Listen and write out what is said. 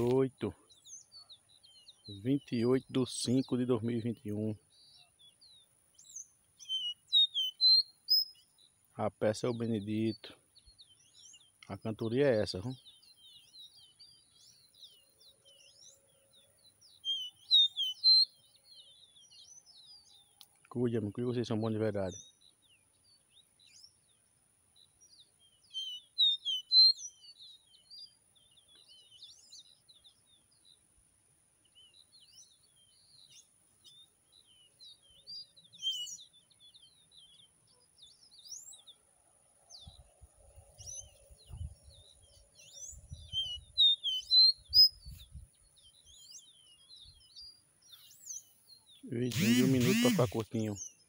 28/5/2021. A peça é o Benedito. A cantoria é essa, viu? Cuide, amigo, que vocês são bons de verdade. Vidinho de 1 minuto pra ficar curtinho.